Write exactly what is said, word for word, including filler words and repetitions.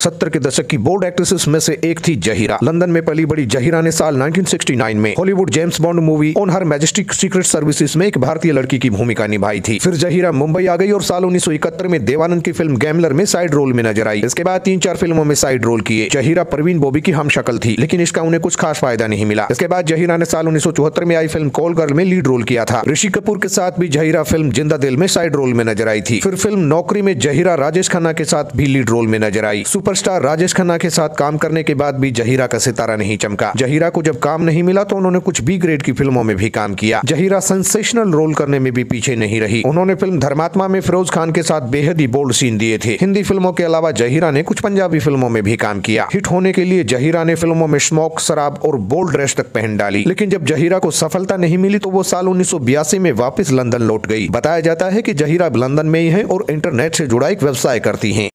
सत्तर के दशक की बोल्ड एक्ट्रेसेस में से एक थी जहीरा। लंदन में पली बड़ी जहीरा ने साल उन्नीस सौ उनहत्तर में Hollywood James Bond movie on her majestic secret services में एक भारतीय लड़की की भूमिका निभाई थी। फिर जहीरा मुंबई आ गई और साल उन्नीस सौ इकहत्तर में देवानंद की फिल्म गैमलर में साइड रोल में नजर आई। इसके बाद तीन चार फिल्मों में साइड रोल किए। जहीरा परवीन बॉबी की हमशक्ल थी, लेकिन इसका उन्हें कुछ खास फायदा नहीं मिला। इसके बाद जहीरा ने साल उन्नीस सौ चौहत्तर में आई फिल्म कॉल गर्ल में लीड रोल किया था। ऋषि कपूर के साथ भी जहीरा फिल्म जिंदा दिल में साइड रोल में नजर आई थी। फिर फिल्म नौकरी में जहीरा राजेश खन्ना के साथ भी लीड रोल में नजर आई। सुपरस्टार राजेश खन्ना के साथ काम करने के बाद भी जहीरा का सितारा नहीं चमका। जहीरा को जब काम नहीं मिला तो उन्होंने कुछ बी ग्रेड की फिल्मों में भी काम किया। जहीरा सेंसेशनल रोल करने में भी पीछे नहीं रही। उन्होंने फिल्म धर्मात्मा में फिरोज खान के साथ बेहद ही बोल्ड सीन दिए थे। हिंदी फिल्मों के अलावा जहीरा ने कुछ पंजाबी फिल्मों में भी काम किया। हिट होने के लिए जहीरा ने फिल्मों में स्मोक, शराब और बोल्ड ड्रेस तक पहन डाली। लेकिन जब जहीरा को सफलता नहीं मिली तो वो साल उन्नीस सौ बयासी में वापस लंदन लौट गई। बताया जाता है कि जहीरा लंदन में ही है और इंटरनेट से जुड़ा एक व्यवसाय करती हैं।